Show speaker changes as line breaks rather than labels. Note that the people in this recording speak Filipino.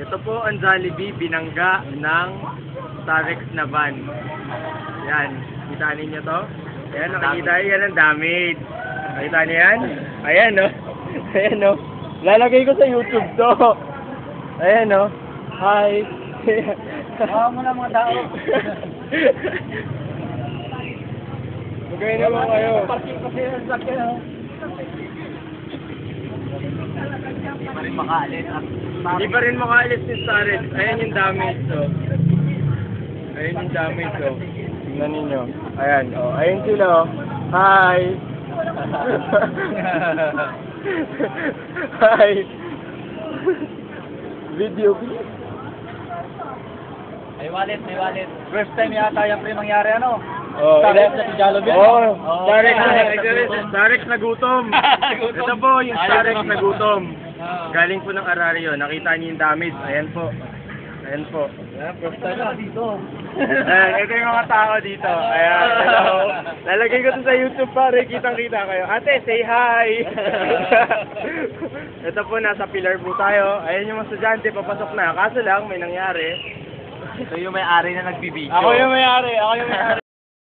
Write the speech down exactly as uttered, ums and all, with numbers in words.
Ito po ang Jollibee, binangga ng Starex na van. Yan, kita ninyo to? Ayan, nakikita nyo yan ang damage. Nakita nyo yan? Ayan, no? Ayan, no? Lalagay ko sa YouTube to. Ayan, no? Hi.
Bawa mo na mga tao.
Magay naman kayo.
Parking kasi yung sakyan. Hindi pa rin makaalis.
Hindi pa rin makaalis ni Starex. Ayan yung damage, to. Ayan yung damage, to. Tingnan ninyo. Ayan, oh. Ayan sila, oh. Hi. Hi. Video, please.
May wallet, may wallet. First time yata yung pre mangyari ano?
Oh,
Starex
ila-
na si Jollibee.
Oh,
Oh,
Starex na,
Starex.
Starex na gutom.
Gutom.
Ito po yung Starex
Ayaw
na gutom.
Ah.
Galing po ng Arario. Nakita niyo yung damage. Ayan po. Ayan po.
Yeah, first time na dito.
Ayan, ito yung mga tao dito. Ayan, hello. Lalagay ko to sa YouTube pare, kitang-kita kayo. Ate, say hi! Ito po, nasa pillar po tayo. Ayan yung mga estudyante, papasok na. Kaso lang, may nangyari.
Ito yung may-ari na nagbibideo.
Ako yung may-ari, ako yung may-ari.